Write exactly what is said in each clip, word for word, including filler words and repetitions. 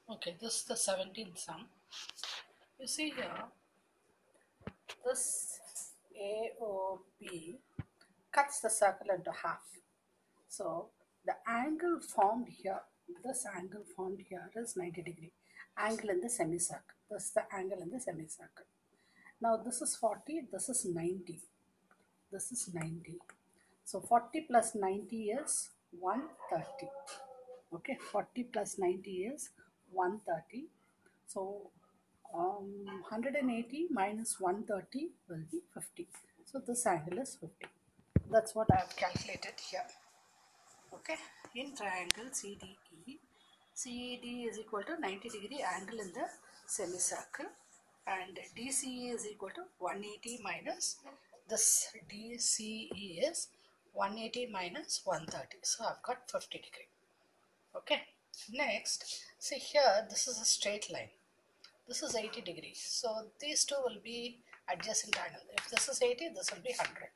Okay, this is the seventeenth sum. You see here, this A O B cuts the circle into half. So the angle formed here, this angle formed here is ninety degree. Angle in the semicircle. This is the angle in the semicircle. Now this is forty, this is ninety. This is ninety. So forty plus ninety is one hundred thirty. Okay, forty plus ninety is one hundred thirty. So um, one hundred eighty minus one hundred thirty will be fifty. So this angle is fifty. That's what I have calculated here. Okay, in triangle C D E, C E D is equal to ninety degree angle in the semicircle, and D C E is equal to one hundred eighty minus this D C E is one hundred eighty minus one hundred thirty. So I've got fifty degree. Okay, next, see here, this is a straight line. This is eighty degrees. So these two will be adjacent angle. If this is eighty, this will be one hundred.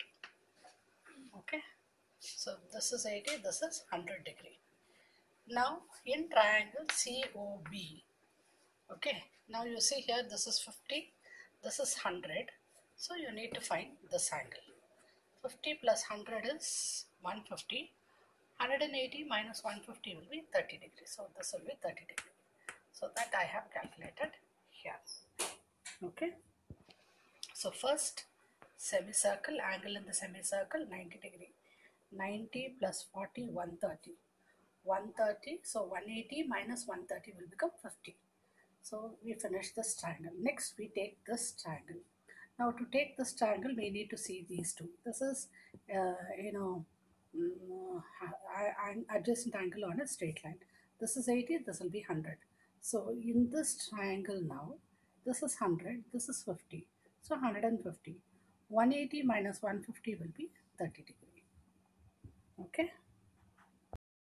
Okay, so this is eighty, this is one hundred degree. Now in triangle C O B, okay, now you see here, this is fifty, this is one hundred. So you need to find this angle. fifty plus one hundred is one hundred fifty. one hundred eighty minus one hundred fifty will be thirty degrees. So this will be thirty degrees. So that I have calculated here. Okay. So first semicircle, angle in the semicircle ninety degree. ninety plus forty, one hundred thirty. one hundred thirty, so one hundred eighty minus one hundred thirty will become fifty. So we finish this triangle. Next we take this triangle. Now to take this triangle we need to see these two. This is uh, you know mm, adjacent angle on a straight line. This is eighty, this will be one hundred. So in this triangle now, this is one hundred, this is fifty. So one hundred fifty. one hundred eighty minus one hundred fifty will be thirty degree.